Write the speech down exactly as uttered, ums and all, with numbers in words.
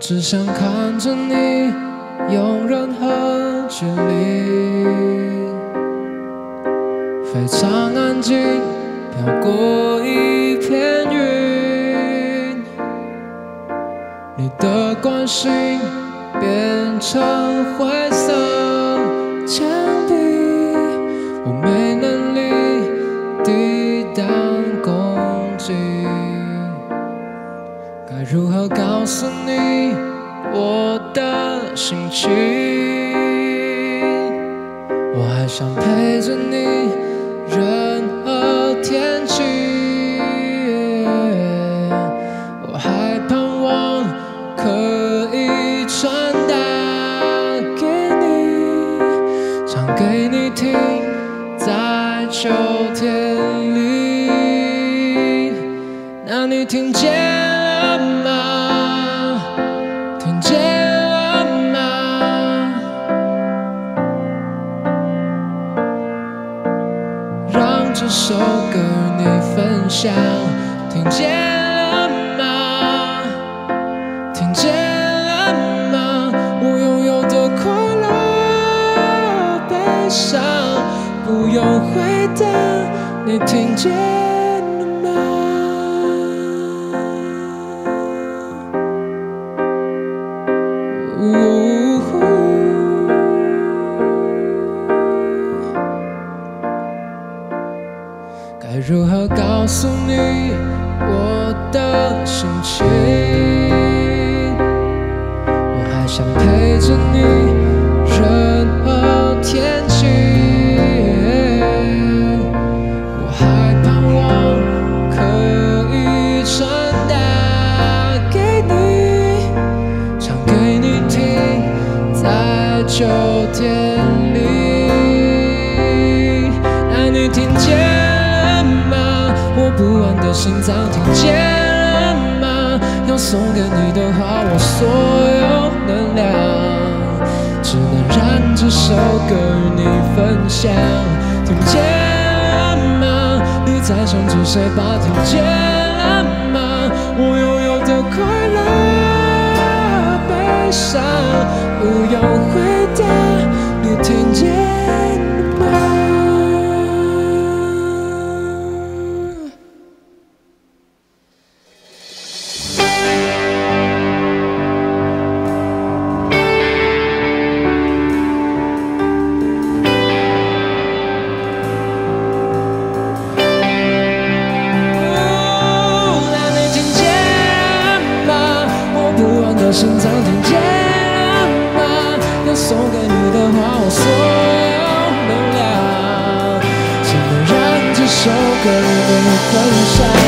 只想看着你用任何距离，非常安静，飘过一片云，你的关心变成灰色墙壁，我没能力抵挡攻击，该如何告诉你我的心情？我还想陪着你任何天气，我还盼望可以传达给你，唱给你听，在秋天里。那你听见了吗？听见了吗？让这首歌与你分享。听见了吗？听见了吗？我拥有的快乐、悲伤，不用回答。你听见了吗？该如何告诉你我的心情？我还想陪着你任何天气，我还盼望可以传达给你，唱给你听，在秋天里。那你听见我不安的心脏，听见了吗？要送给你的话，我所有能量，只能让这首歌与你分享。听见了吗？你在想着谁吧？听见了吗？我拥有的快乐、悲伤，不用回答。你听见了吗？心脏听见了吗？要送给你的话，我所有能量，只能让这首歌与你分享。